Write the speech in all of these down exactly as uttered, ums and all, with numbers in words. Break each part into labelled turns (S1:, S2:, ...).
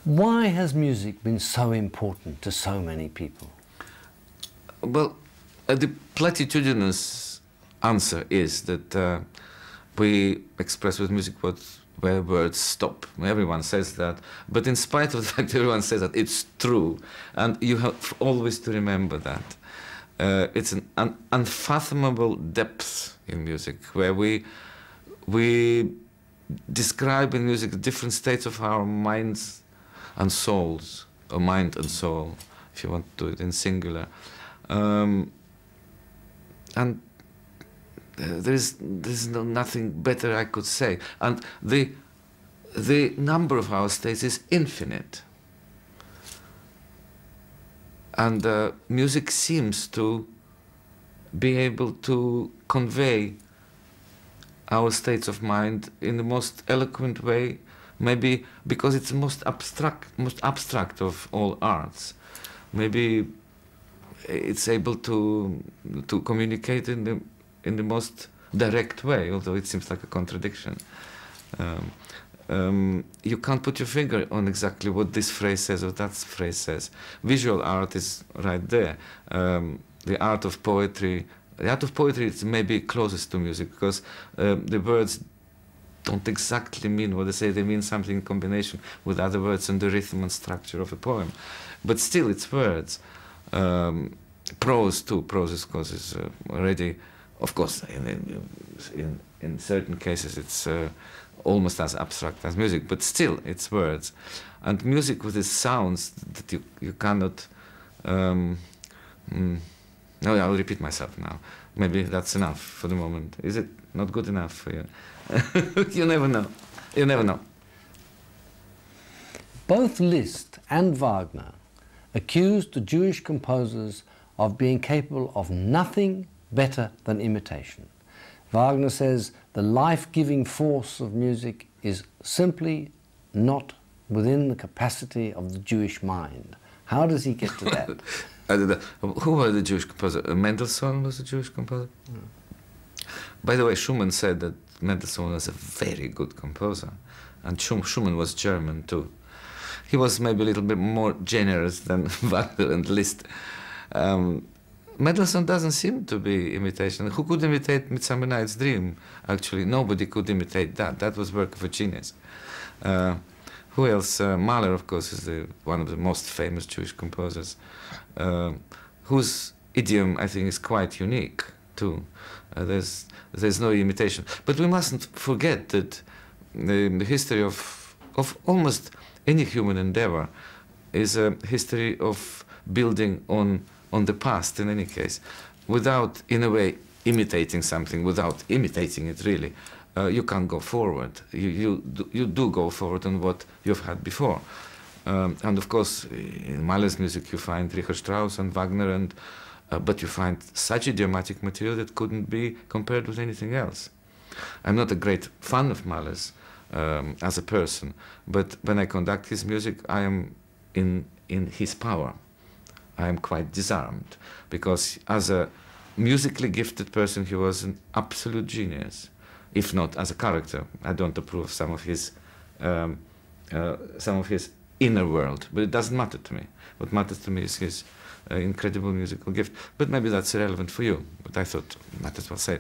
S1: Why has music been so important to so many people?
S2: Well, uh, the platitudinous answer is that uh, we express with music what where words stop. Everyone says that, but in spite of the fact everyone says that, it's true, and you have always to remember that. Uh, it's an un unfathomable depth in music, where we we describe in music different states of our minds and souls, or mind and soul, if you want to do it in singular. Um, and uh, there is there is no, nothing better I could say. And the the number of our states is infinite. And uh, music seems to be able to convey our states of mind in the most eloquent way, maybe because it's the most abstract, most abstract of all arts. Maybe it's able to to communicate in the in the most direct way, although it seems like a contradiction. Um, um, you can't put your finger on exactly what this phrase says or that phrase says. Visual art is right there. Um, the art of poetry, the art of poetry is maybe closest to music, because um, the words don't exactly mean what they say. They mean something in combination with other words and the rhythm and structure of a poem. But still, it's words. Um, prose too. Prose, of course, is uh, already, of course, in, in, in certain cases, it's uh, almost as abstract as music, but still, it's words. And music with its sounds that you, you cannot... Um, mm, no, I'll repeat myself now. Maybe that's enough for the moment. Is it not good enough for you? You never know. You never know.
S1: Both Liszt and Wagner accused the Jewish composers of being capable of nothing better than imitation. Wagner says the life-giving force of music is simply not within the capacity of the Jewish mind. How does he get to that?
S2: I don't know. Who was the Jewish composer? Mendelssohn was a Jewish composer? Mm. By the way, Schumann said that Mendelssohn was a very good composer, and Schumann was German too. He was maybe a little bit more generous than Wagner and Liszt. Um, Mendelssohn doesn't seem to be imitation. Who could imitate Midsummer Night's Dream? Actually, nobody could imitate that. That was work of a genius. Uh, who else? Uh, Mahler, of course, is the, one of the most famous Jewish composers, uh, whose idiom, I think, is quite unique too. Uh, there's there's no imitation. But we mustn't forget that the, the history of of almost any human endeavor is a history of building on on the past, in any case, without, in a way, imitating something, without imitating it really, uh, you can't go forward. You, you, do, you do go forward on what you've had before. Um, and of course, in Mahler's music you find Richard Strauss and Wagner, and, uh, but you find such idiomatic material that couldn't be compared with anything else. I'm not a great fan of Mahler's um, as a person, but when I conduct his music, I am in, in his power. I am quite disarmed, because as a musically gifted person, he was an absolute genius, if not as a character. I don't approve of some of his, um, uh, some of his inner world, but it doesn't matter to me. What matters to me is his uh, incredible musical gift. But maybe that's irrelevant for you, but I thought I might as well say it.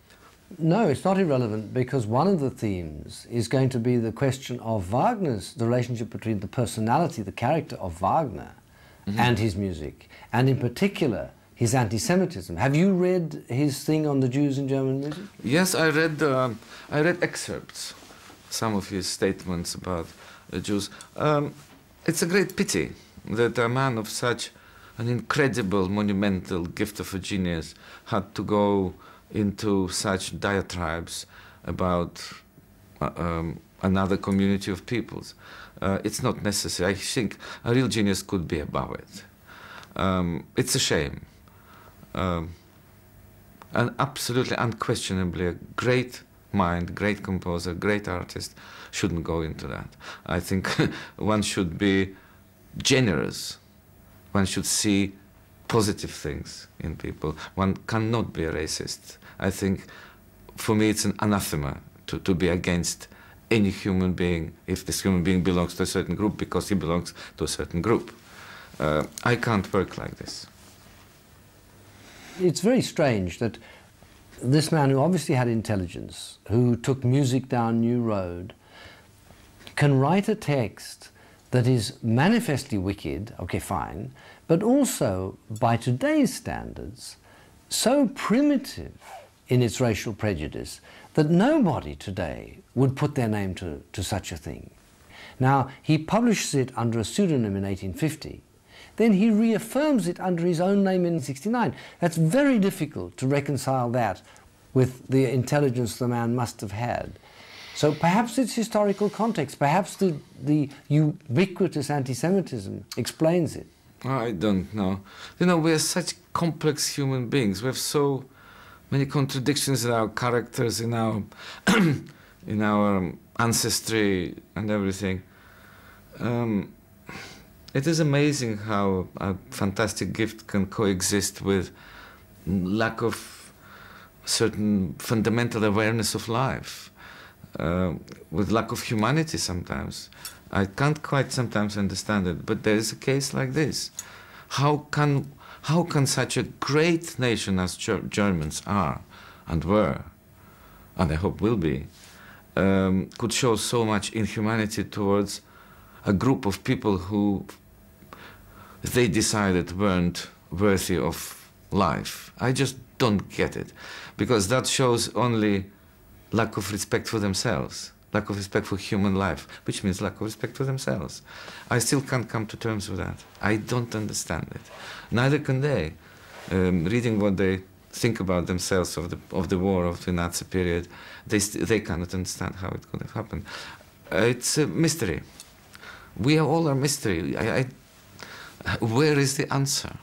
S1: No, it's not irrelevant, because one of the themes is going to be the question of Wagner's, the relationship between the personality, the character of Wagner, mm-hmm. and his music, and in particular his anti-Semitism. Have you read his thing on the Jews in German music?
S2: Yes, I read. Uh, I read excerpts, some of his statements about the Jews. Um, it's a great pity that a man of such an incredible, monumental gift of a genius had to go into such diatribes about uh, um, another community of peoples. Uh, it's not necessary. I think a real genius could be above it. Um, it's a shame. Um, and absolutely, unquestionably, a great mind, great composer, great artist shouldn't go into that. I think one should be generous. One should see positive things in people. One cannot be a racist. I think, for me, it's an anathema to, to be against any human being if this human being belongs to a certain group because he belongs to a certain group. Uh, I can't work like this.
S1: It's very strange that this man who obviously had intelligence, who took music down a new road, can write a text that is manifestly wicked, okay, fine, but also, by today's standards, so primitive in its racial prejudice that nobody today would put their name to, to such a thing. Now, he publishes it under a pseudonym in eighteen fifty. Then he reaffirms it under his own name in sixty-nine. That's very difficult to reconcile that with the intelligence the man must have had. So perhaps it's historical context, perhaps the, the ubiquitous anti-Semitism explains it.
S2: I don't know. You know, we are such complex human beings. We have so many contradictions in our characters, in our, in our ancestry and everything. Um, it is amazing how a fantastic gift can coexist with lack of certain fundamental awareness of life. Uh, with lack of humanity sometimes. I can't quite sometimes understand it, but there is a case like this. How can, how can such a great nation as Ger Germans are and were, and I hope will be, um, could show so much inhumanity towards a group of people who they decided weren't worthy of life? I just don't get it, because that shows only lack of respect for themselves, lack of respect for human life, which means lack of respect for themselves. I still can't come to terms with that. I don't understand it. Neither can they. Um, reading what they think about themselves of the, of the war, of the Nazi period, they, they cannot understand how it could have happened. Uh, it's a mystery. We are all a mystery. I, I, where is the answer?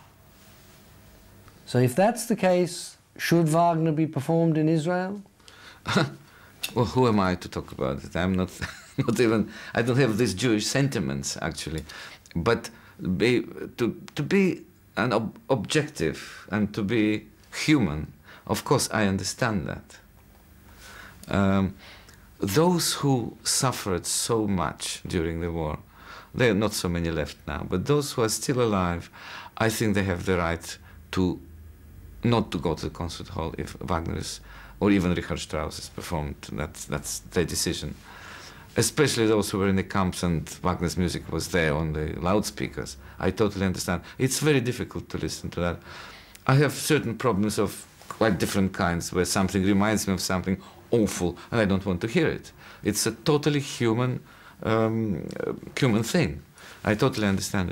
S1: So if that's the case, should Wagner be performed in Israel?
S2: Well, who am I to talk about it? I'm not, not even, I don't have these Jewish sentiments, actually. But be, to, to be an ob objective and to be human, of course, I understand that. Um, those who suffered so much during the war, there are not so many left now, but those who are still alive, I think they have the right to not to go to the concert hall if Wagner is, or even Richard Strauss is performed. That's, that's their decision. Especially those who were in the camps and Wagner's music was there on the loudspeakers. I totally understand. It's very difficult to listen to that. I have certain problems of quite different kinds, where something reminds me of something awful and I don't want to hear it. It's a totally human, um, uh, human thing. I totally understand it.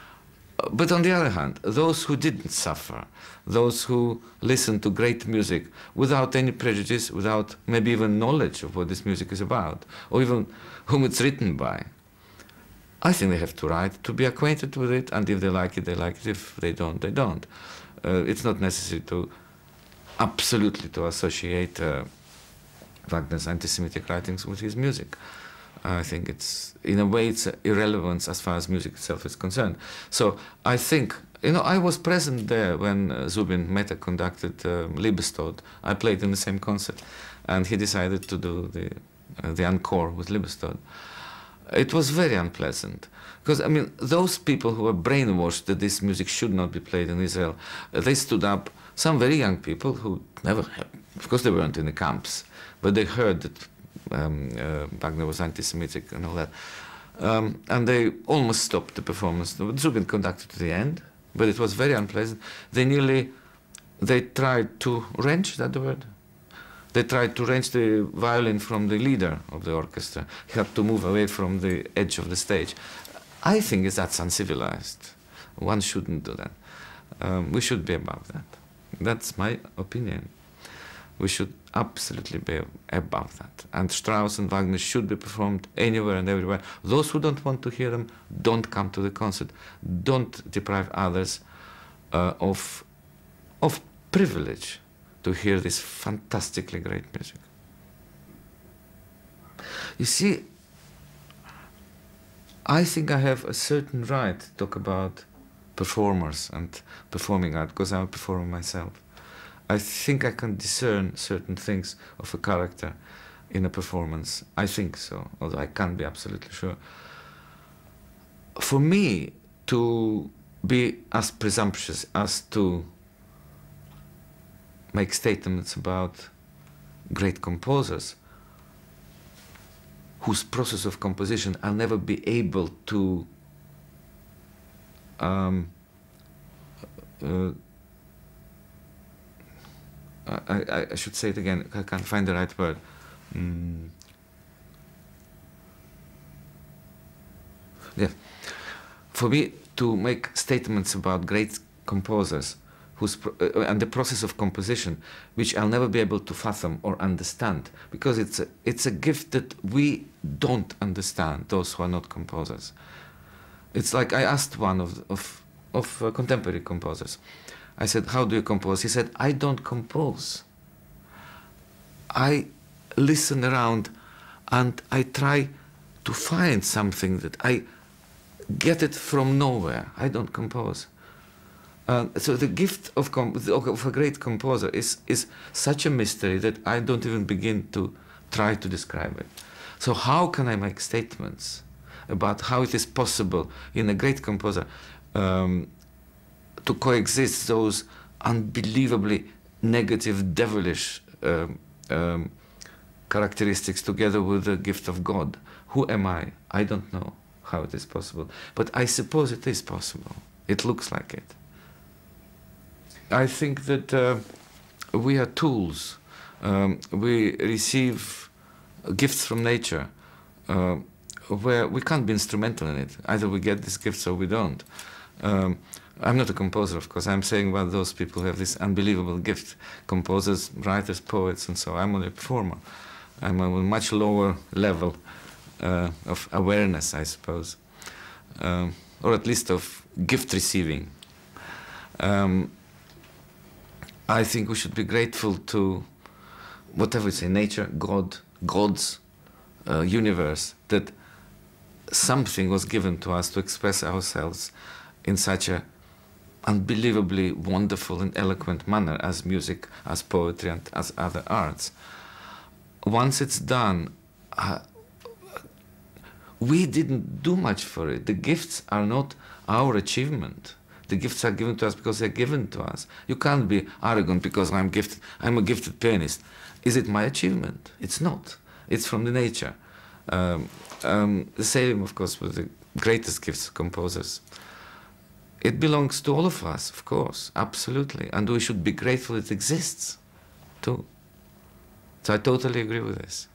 S2: But on the other hand, those who didn't suffer, those who listened to great music without any prejudice, without maybe even knowledge of what this music is about, or even whom it's written by, I think they have the right to be acquainted with it, and if they like it, they like it. If they don't, they don't. Uh, it's not necessary to absolutely to associate uh, Wagner's anti-Semitic writings with his music. I think it's, in a way, it's irrelevant as far as music itself is concerned. So I think, you know, I was present there when uh, Zubin Mehta conducted uh, Liebestod. I played in the same concert, and he decided to do the, uh, the encore with Liebestod. It was very unpleasant, because, I mean, those people who were brainwashed that this music should not be played in Israel, uh, they stood up, some very young people who never, had, of course they weren't in the camps, but they heard that Um, uh, Wagner was anti-Semitic and all that. Um, and they almost stopped the performance. Zubin conducted to the end, but it was very unpleasant. They nearly, they tried to wrench, is that the word? They tried to wrench the violin from the leader of the orchestra. He had to move away from the edge of the stage. I think that's uncivilized. One shouldn't do that. Um, we should be above that. That's my opinion. We should absolutely be above that. And Strauss and Wagner should be performed anywhere and everywhere. Those who don't want to hear them, don't come to the concert. Don't deprive others uh, of, of privilege to hear this fantastically great music. You see, I think I have a certain right to talk about performers and performing art, because I'm a performer myself. I think I can discern certain things of a character in a performance. I think so, although I can't be absolutely sure. For me, to be as presumptuous as to make statements about great composers whose process of composition I'll never be able to um, uh, I, I should say it again, I can't find the right word. Mm. Yeah. For me, to make statements about great composers whose pro uh, and the process of composition, which I'll never be able to fathom or understand, because it's a, it's a gift that we don't understand, those who are not composers. It's like I asked one of, of, of uh, contemporary composers, I said, how do you compose? He said, I don't compose. I listen around and I try to find something that I get it from nowhere. I don't compose. Uh, so the gift of, com of a great composer is, is such a mystery that I don't even begin to try to describe it. So how can I make statements about how it is possible in a great composer um, to coexist those unbelievably negative, devilish um, um, characteristics together with the gift of God? Who am I? I don't know how it is possible, but I suppose it is possible. It looks like it. I think that uh, we are tools. Um, we receive gifts from nature uh, where we can't be instrumental in it. Either we get these gifts or we don't. Um, I'm not a composer, of course. I'm saying about those people who have this unbelievable gift. Composers, writers, poets, and so on. I'm only a performer. I'm on a much lower level uh, of awareness, I suppose, um, or at least of gift receiving. Um, I think we should be grateful to whatever we say, nature, God, God's uh, universe, that something was given to us to express ourselves in such a unbelievably wonderful and eloquent manner as music, as poetry, and as other arts. Once it's done, uh, we didn't do much for it. The gifts are not our achievement. The gifts are given to us because they're given to us. You can't be arrogant because I'm gifted. I'm a gifted pianist. Is it my achievement? It's not. It's from the nature. Um, um, the same, of course, with the greatest gifts, composers. It belongs to all of us, of course, absolutely. And we should be grateful it exists, too. So I totally agree with this.